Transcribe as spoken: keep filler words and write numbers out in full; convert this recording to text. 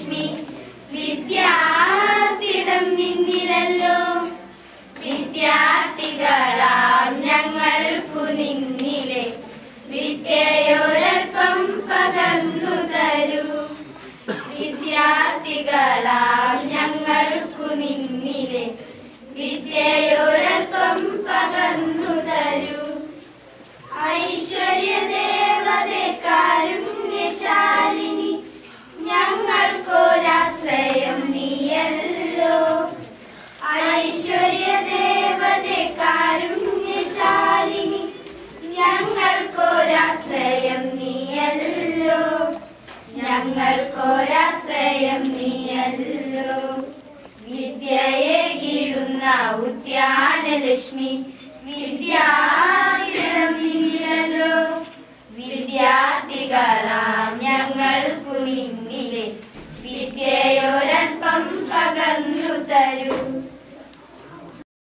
ലക്ഷ്മി വിദ്യാർത്ഥിടം നിന്നിലല്ലോ. വിദ്യാർത്ഥികളാം ഞങ്ങൾക്കു നിന്നിലെ വിദ്യയൊരൽപ്പം പകർന്നു തരൂ. വിദ്യാർത്ഥികളാം ഞങ്ങൾക്കു നിന്നിലെ വിദ്യയൊരൽപ്പം പകർന്നു തരൂ. ഐശ്വര്യദേവതേ കാരുണ്യശാലിനി ഞങ്ങൾക്കൊരാശ്രയം നീയല്ലോ. ഐശ്വര്യദേവതേ കാരുണ്യശാലിനി ഞങ്ങൾക്കൊരാശ്രയം നീയല്ലോ. ഞങ്ങൾക്കൊരാശ്രയം നീയല്ലോ. വിദ്യയെ കീഴുന്ന ഉദ്യാനലക്ഷ്മി വിദ്യാർത്ഥിടം നിന്നിലല്ലോ. വിദ്യാർത്ഥികളാം ഞങ്ങൾക്കു നിന്നിലെ വിദ്യയൊരൽപ്പം പകർന്നു തരൂ.